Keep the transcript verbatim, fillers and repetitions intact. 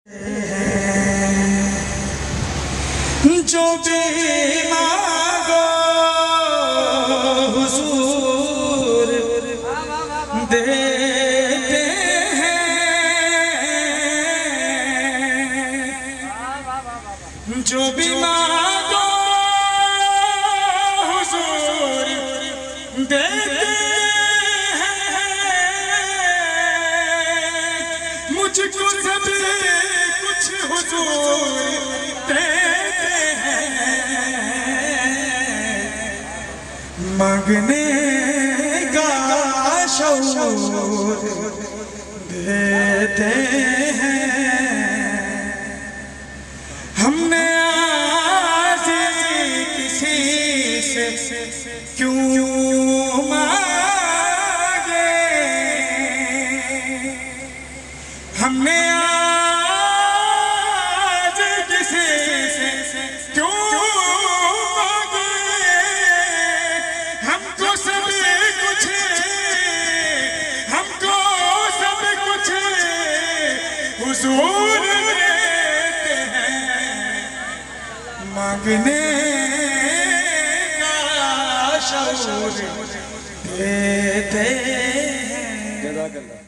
जो भी मांगो हुजूर देते हैं, जो भी मांगो हुजूर देते हैं, मुझको सब कुछ हुजूर देते हैं, मांगने का शऊर देते हैं। हमने आज किसी से क्यों मांगे, हमने आज किसी से क्यों मांगे, हमको सब कुछ हमको सब कुछ हुजूर देते हैं, मांगने का शऊर देते हैं।